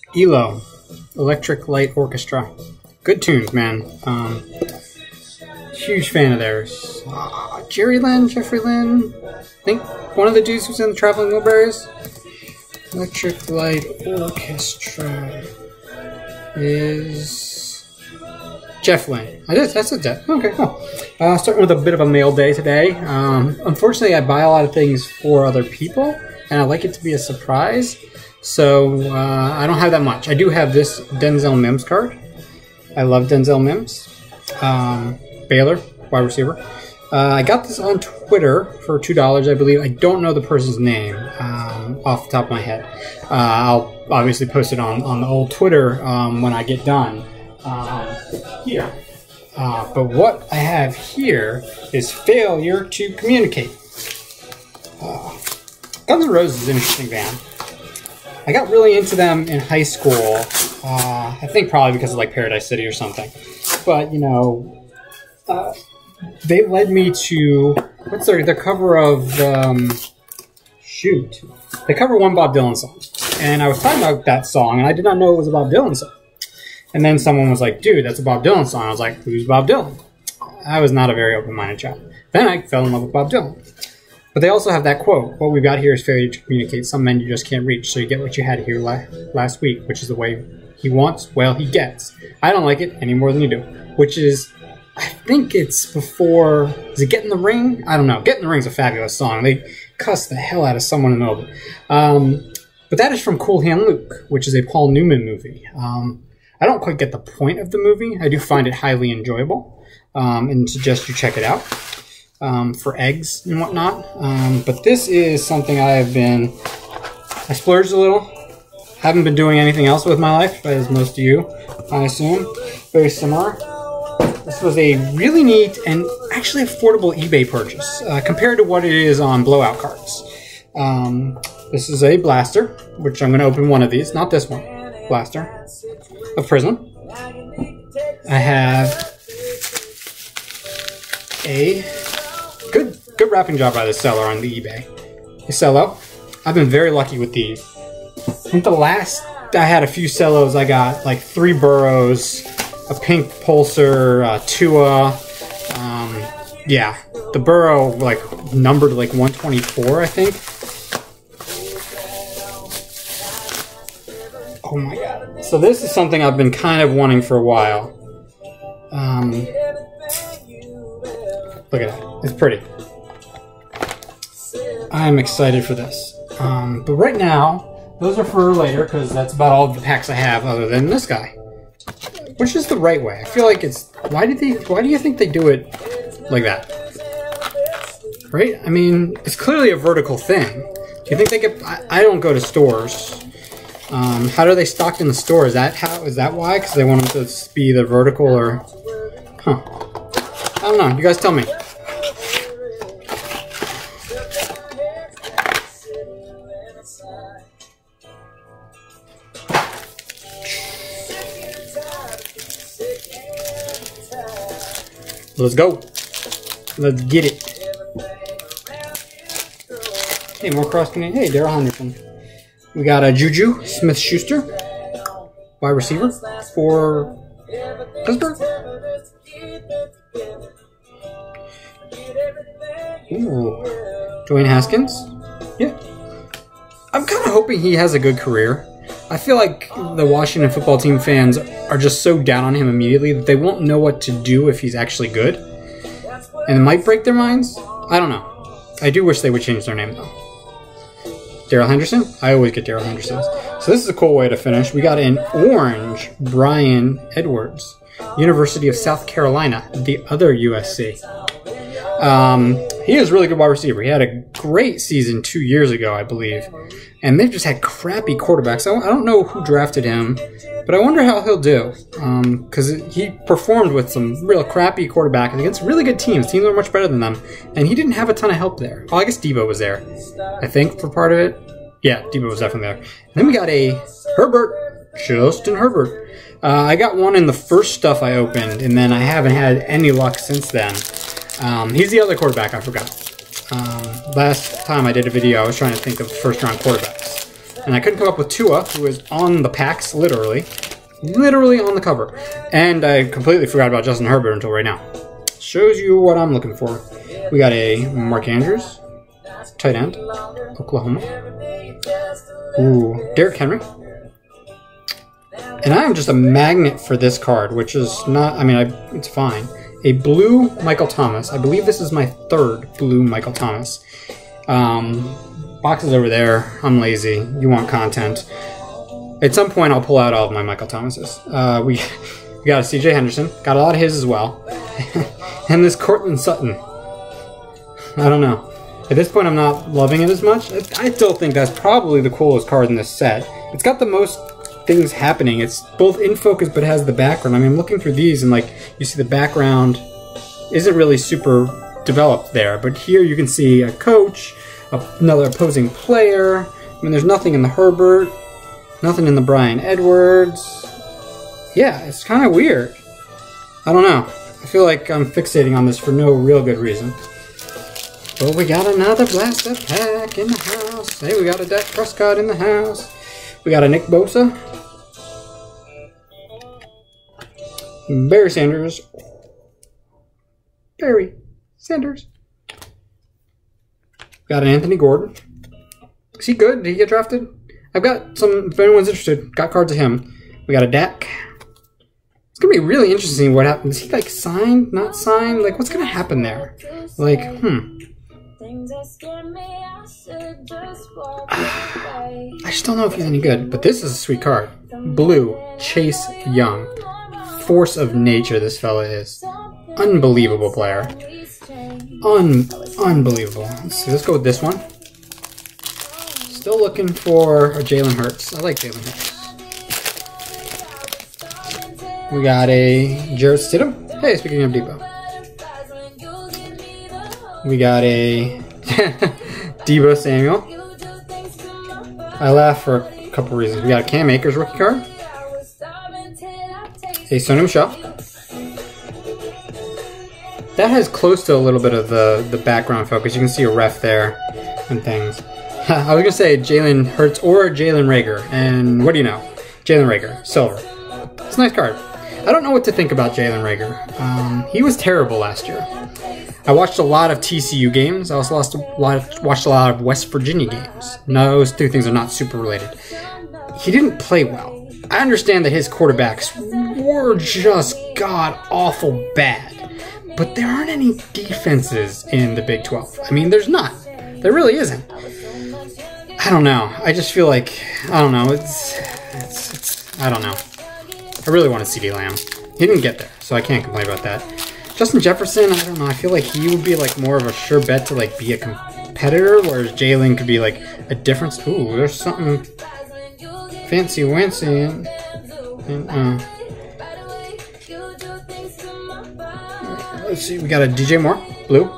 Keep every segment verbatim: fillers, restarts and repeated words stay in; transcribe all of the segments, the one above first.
E L O, Electric Light Orchestra. Good tunes, man. Um, huge fan of theirs. Uh, Jerry Lynn, Jeffrey Lynn, I think one of the dudes who's in the Traveling Wilburys. Electric Light Orchestra is Jeff Lynne. I did, that's a Jeff. Okay, cool. Uh, starting with a bit of a mail day today. Um, unfortunately, I buy a lot of things for other people, and I like it to be a surprise. So uh, I don't have that much. I do have this Denzel Mims card. I love Denzel Mims. Um, Baylor, wide receiver. Uh, I got this on Twitter for two dollars, I believe. I don't know the person's name um, off the top of my head. Uh, I'll obviously post it on, on the old Twitter um, when I get done um, here. Uh, but what I have here is failure to communicate. Uh, Guns N' Roses is an interesting band. I got really into them in high school. Uh, I think probably because of like Paradise City or something. But, you know... Uh, They led me to, what's their, their cover of, um, shoot. They cover one Bob Dylan song. And I was talking about that song, and I did not know it was a Bob Dylan song. And then someone was like, dude, that's a Bob Dylan song. I was like, who's Bob Dylan? I was not a very open-minded child. Then I fell in love with Bob Dylan. But they also have that quote, what we've got here is failure to communicate. Some men you just can't reach, so you get what you had here la last week, which is the way he wants, well, he gets. I don't like it any more than you do, which is... I think it's before... Is it Get in the Ring? I don't know. Get in the Ring's a fabulous song. They cuss the hell out of someone in the middle of it. Um, but that is from Cool Hand Luke, which is a Paul Newman movie. Um, I don't quite get the point of the movie. I do find it highly enjoyable um, and suggest you check it out um, for eggs and whatnot. Um, but this is something I have been... I splurged a little. Haven't been doing anything else with my life, as most of you, I assume. Very similar. This was a really neat and actually affordable eBay purchase uh, compared to what it is on blowout cards. Um, this is a blaster, which I'm going to open one of these, not this one, blaster, of Prizm. I have a good good wrapping job by the seller on the eBay. A cello. I've been very lucky with these. I think the last I had a few cellos, I got like three Burrows, a pink Pulsar, uh, Tua, um, yeah, the Burrow, like, numbered like one twenty-four, I think. Oh my god. So this is something I've been kind of wanting for a while. Um, look at that. It's pretty. I'm excited for this. Um, but right now, those are for later, because that's about all the packs I have other than this guy. Which is the right way. I feel like it's... Why did they? Why do you think they do it like that? Right? I mean, it's clearly a vertical thing. Do you think they get... I, I don't go to stores. Um, how do they stock in the store? Is that how? Is that why? Because they want them to be the vertical or... Huh. I don't know. You guys tell me. Let's go. Let's get it. Hey, more cross Canadian. Hey, Daryl Henderson. We got a Juju Smith-Schuster, wide receiver for Pittsburgh. Ooh, Dwayne Haskins. Yeah, I'm kind of hoping he has a good career. I feel like the Washington football team fans are just so down on him immediately that they won't know what to do if he's actually good. And it might break their minds. I don't know. I do wish they would change their name, though. Daryl Henderson? I always get Daryl Henderson's. So this is a cool way to finish. We got an orange Brian Edwards, University of South Carolina, the other U S C. Um, he is a really good wide receiver. He had a great season two years ago, I believe. And they've just had crappy quarterbacks. I don't know who drafted him, but I wonder how he'll do. Because um, he performed with some real crappy quarterbacks against really good teams. Teams were much better than them. And he didn't have a ton of help there. Oh, I guess Debo was there, I think, for part of it. Yeah, Debo was definitely there. And then we got a Herbert. Justin Herbert. Uh, I got one in the first stuff I opened, and then I haven't had any luck since then. Um, he's the other quarterback I forgot. Um, last time I did a video, I was trying to think of first-round quarterbacks. And I couldn't come up with Tua, who is on the packs, literally. Literally on the cover. And I completely forgot about Justin Herbert until right now. Shows you what I'm looking for. We got a Mark Andrews, tight end, Oklahoma. Ooh, Derrick Henry. And I'm just a magnet for this card, which is not, I mean, I, it's fine. A blue Michael Thomas. I believe this is my third blue Michael Thomas. Um, boxes over there. I'm lazy. You want content. At some point, I'll pull out all of my Michael Thomases. Uh, we, we got a C J Henderson. Got a lot of his as well. And this Cortland Sutton. I don't know. At this point, I'm not loving it as much. I still think that's probably the coolest card in this set. It's got the most things happening. It's both in focus, but it has the background. I mean, I'm looking through these, and like, you see the background isn't really super developed there. But here you can see a coach, another opposing player. I mean, there's nothing in the Herbert, nothing in the Brian Edwards. Yeah, it's kind of weird. I don't know. I feel like I'm fixating on this for no real good reason. But we got another blaster pack in the house. Hey, we got a Dak Prescott in the house. We got a Nick Bosa. Barry Sanders. Barry Sanders. Got an Anthony Gordon. Is he good? Did he get drafted? I've got some, if anyone's interested, got cards of him. We got a Dak. It's going to be really interesting what happens. Is he, like, signed? Not signed? Like, what's going to happen there? Like, hmm. I just don't know if he's any good. But this is a sweet card. Blue. Chase Young. Force of nature, this fella is. Unbelievable player. Un unbelievable. Let's see, let's go with this one. Still looking for a Jalen Hurts. I like Jalen Hurts. We got a Jarrett Stidham. Hey, speaking of Debo. We got a Debo Samuel. I laugh for a couple reasons. We got a Cam Akers rookie card. A Sony Michel. That has close to a little bit of the, the background focus. You can see a ref there and things. I was going to say Jalen Hurts or Jalen Reagor. And what do you know? Jalen Reagor. Silver. It's a nice card. I don't know what to think about Jalen Reagor. Um, he was terrible last year. I watched a lot of T C U games. I also lost a lot of, watched a lot of West Virginia games. No, those two things are not super related. He didn't play well. I understand that his quarterbacks were just god-awful bad. But there aren't any defenses in the Big twelve. I mean, there's not. There really isn't. I don't know. I just feel like, I don't know. It's, it's, it's I don't know. I really want a CeeDee Lamb. He didn't get there, so I can't complain about that. Justin Jefferson, I don't know. I feel like he would be like more of a sure bet to like be a competitor, whereas Jalen could be like a difference. Ooh, there's something fancy wancy and, and uh, let's see, we got a D J Moore, blue.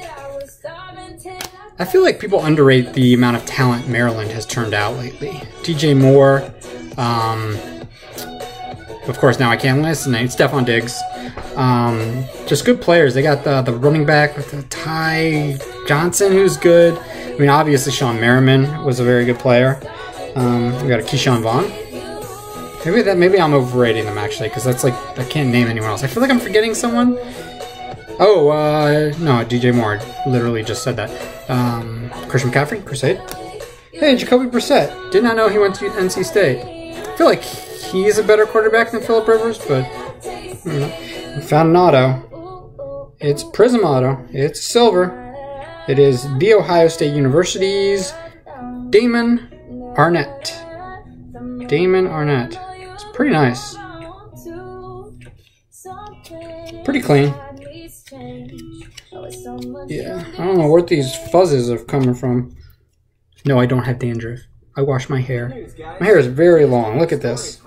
I feel like people underrate the amount of talent Maryland has turned out lately. D J Moore, um, of course now I can't list, and it's Stephon Diggs. Um, just good players. They got the, the running back with the Ty Johnson, who's good. I mean, obviously Sean Merriman was a very good player. Um, we got a Keyshawn Vaughn. Maybe that maybe I'm overrating them actually, because that's like I can't name anyone else. I feel like I'm forgetting someone. Oh, uh, no, D J Moore literally just said that. Um, Christian McCaffrey, Crusade. Hey, Jacoby Brissett. Did not know he went to N C State. I feel like he's a better quarterback than Phillip Rivers, but I don't know. We found an auto. It's Prizm auto. It's silver. It is The Ohio State University's Damon Arnett. Damon Arnett. It's pretty nice. Pretty clean. Yeah, I don't know where these fuzzes are coming from. No, I don't have dandruff. I wash my hair. My hair is very long. Look at this.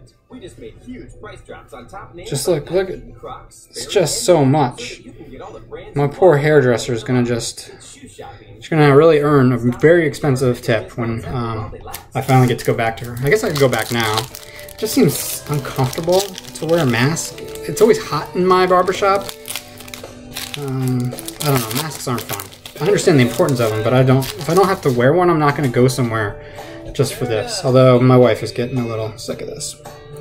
Just look, look at it's just so much. My poor hairdresser is gonna just she's gonna really earn a very expensive tip when um, I finally get to go back to her. I guess I can go back now. It just seems uncomfortable to wear a mask. It's always hot in my barbershop. Um, I don't know, masks aren't fun. I understand the importance of them, but I don't. If I don't have to wear one, I'm not gonna go somewhere just for this. Although my wife is getting a little sick of this.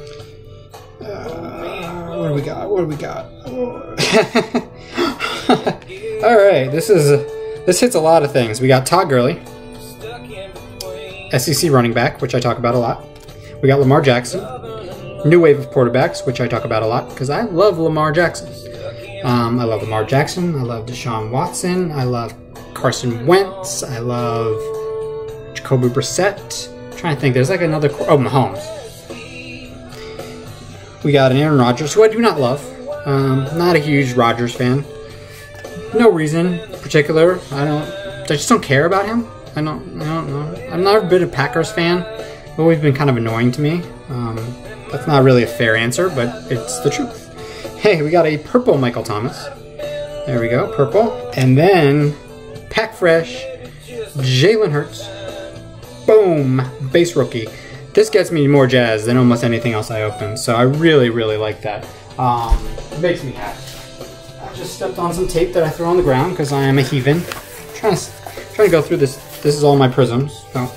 Uh, what do we got? What do we got? All right, this is this hits a lot of things. We got Todd Gurley, S E C running back, which I talk about a lot. We got Lamar Jackson, new wave of quarterbacks, which I talk about a lot because I love Lamar Jackson. Um, I love Lamar Jackson. I love Deshaun Watson. I love Carson Wentz. I love Jacoby Brissett. I'm trying to think, there's like another. Oh, Mahomes. We got an Aaron Rodgers, who I do not love. Um, not a huge Rodgers fan. No reason in particular. I don't. I just don't care about him. I don't. I don't know. I'm not a bit of Packers fan. It's always been kind of annoying to me. Um, that's not really a fair answer, but it's the truth. Hey, we got a purple Michael Thomas. There we go, purple. And then, pack fresh, Jalen Hurts. Boom, base rookie. This gets me more jazz than almost anything else I open, so I really, really like that. Um, it makes me happy. I just stepped on some tape that I threw on the ground because I am a heathen. I'm trying to, trying to go through this. This is all my Prizms. Oh.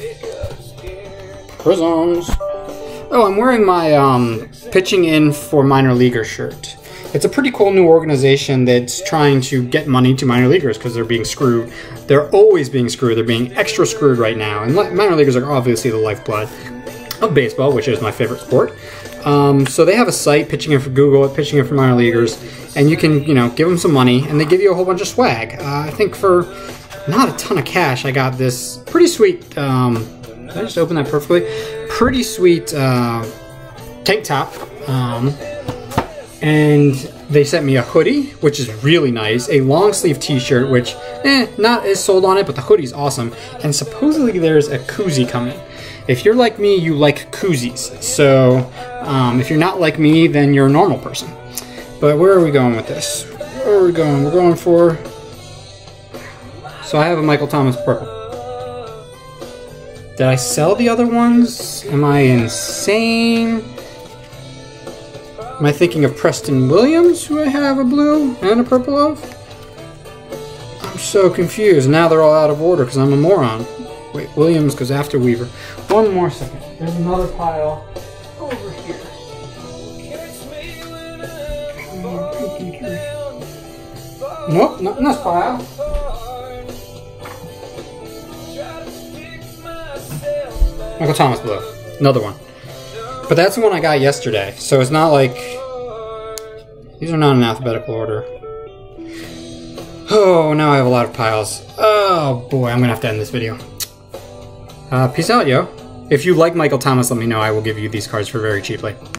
Prizms. Oh, I'm wearing my um, pitching in for minor leaguer shirt. It's a pretty cool new organization that's trying to get money to minor leaguers because they're being screwed. They're always being screwed. They're being extra screwed right now. And minor leaguers are obviously the lifeblood of baseball, which is my favorite sport. Um, so they have a site, pitching in for Google, pitching in for minor leaguers, and you can, you know, give them some money, and they give you a whole bunch of swag. Uh, I think for not a ton of cash, I got this pretty sweet. Um, did I just open that perfectly? Pretty sweet uh, tank top. Um, And they sent me a hoodie, which is really nice, a long sleeve t-shirt, which, eh, not as sold on it, but the hoodie's awesome. And supposedly there's a koozie coming. If you're like me, you like koozies. So um, if you're not like me, then you're a normal person. But where are we going with this? Where are we going? We're going for... So I have a Michael Thomas purple. Did I sell the other ones? Am I insane? Am I thinking of Preston Williams, who I have a blue and a purple of? I'm so confused. Now they're all out of order because I'm a moron. Wait, Williams goes after Weaver. One more second. There's another pile over here. Nope, not in this pile. Michael Thomas blue. Another one. But that's the one I got yesterday, so it's not like... These are not in alphabetical order. Oh, now I have a lot of piles. Oh boy, I'm gonna have to end this video. Uh, peace out, yo. If you like Michael Thomas, let me know. I will give you these cards for very cheaply.